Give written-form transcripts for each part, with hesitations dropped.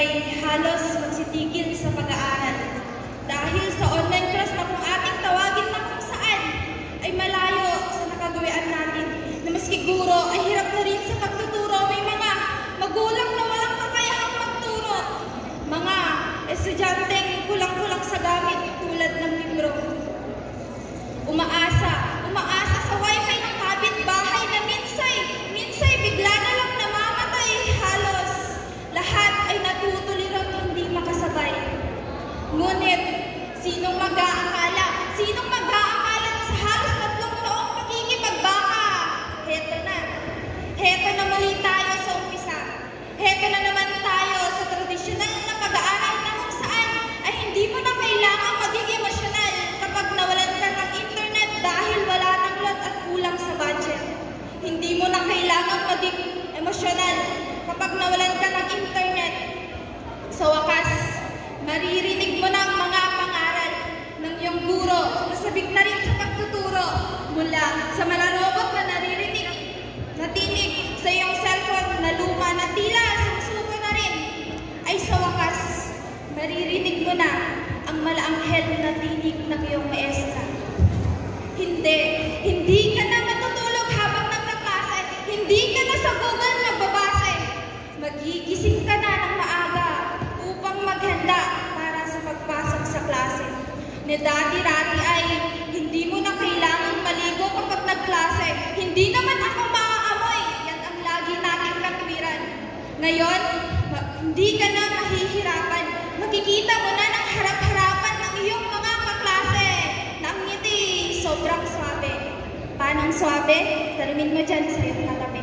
ay halos magsitigil sa pag-aaral. Dahil sa online class na kung ating tawagin na kung saan ay malayo sa nakagawian natin na maski guro ay hirap na rin sa pagtuturo. May mga magulang na walang kakayahang magturo. Mga estudyanteng kulang-kulang sa gamit tulad ng libro. Umaasa sa wifi ng kapitbahay na minsay bigla na lang namamatay. Halos lahat ay natutulirang hindi makasabay. Ngunit, sinong mag-aakala na sa halos 3 taong pagigipagbaka? Heto na muli tayo sa umpisa. Heto na naman tayo sa tradisyonal na pag-aaral na kung saan ay hindi mo na kailangan maging emosyonal kapag nawalan ka ng internet dahil wala ng load at kulang sa budget. Hindi mo na kailangan maging emosyonal kapag nawalan ka ng internet. Sa wakas, maririnig mo ng mga pangaral ng iyong guro na sabik na rin sa pagtuturo mula sa malarobot na natinig sa iyong cellphone na luma na tila sumusuko na rin. Ay sa wakas, maririnig mo na ang malaanghel na tinig ng iyong maestra. Hindi ka na matutulog habang nagkaklase. Hindi ka na sa Google nagbabase. Magigising ka na ng maaga upang maghanda para sa pagpasok sa klase. Na dati-dati ay hindi mo na kailangang maligo kapag nagklase. Hindi naman ako maaamoy. Yan ang lagi nating katwiran. Ngayon, hindi ka na mahihirapan. Makikita mo na ng harap-harapan ng iyong mga kaklase. Na ang ngiti, sobrang swabe. Paano swabe? Tanungin mo dyan sa iyong katabi.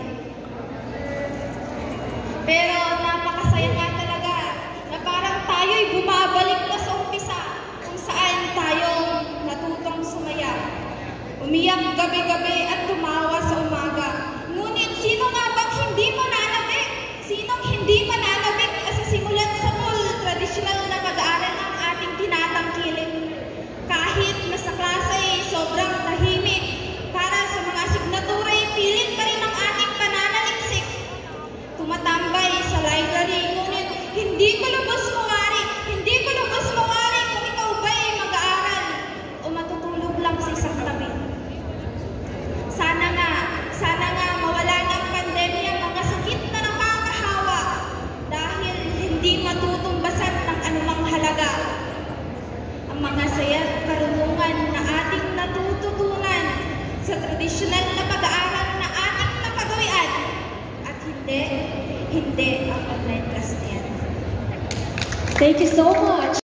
Pero napakasaya nga talaga na parang tayo'y bumabalik na sa umpisa kung saan tayong natutong sumaya. Umiyak gabi-gabi at tumawa sa umaga. Ngunit sino nga bang hindi mananabik? Sinong hindi mananabik sa simulan sa tradisyonal na pag-aaral ng ating tinatangkilik? Kahit na sa klase ay sobrang tahimik, para sa mga asignatura ay pilit pa rin ang ating pananaliksik. Tumatambay sa library, ngunit hindi ko lubos mawari kung ikaw ba ay mag-aaral o matutulog lang sa isang tabi. Sana nga mawala ng pandemya mga sakit na nakakahawa dahil hindi matutumbasan ng anumang halaga ang mga saya at karunungan na ating natututunan sa tradisyonal na pag-aaral na ating napagawian at hindi ang online class na yan. Thank you so much.